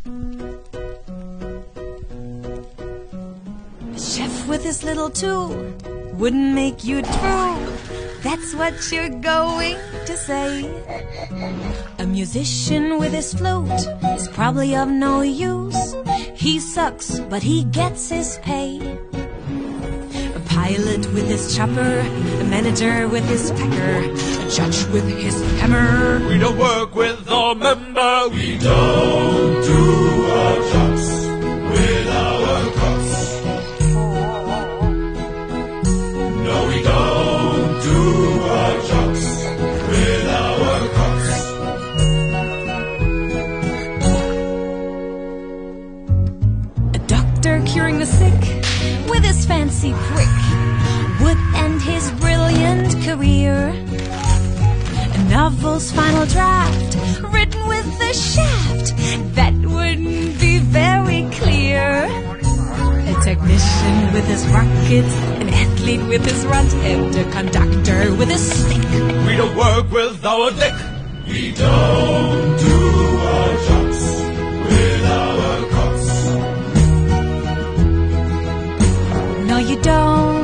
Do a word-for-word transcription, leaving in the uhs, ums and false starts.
A chef with his little tool wouldn't make you drool. That's what you're going to say. A musician with his flute is probably of no use. He sucks, but he gets his pay. A pilot with his chopper, a manager with his pecker, a judge with his hammer. We don't work with our member. We don't do our jobs with our cops. No, we don't do our jobs with our cops. A doctor curing the sick with his fancy prick would end his brilliant career. A novel's final draft written with a shaft that wouldn't be very clear. A technician with his rocket, an athlete with his runt, and a conductor with his stick. We don't work with our dick. We don't do our jobs with our cops. No, you don't.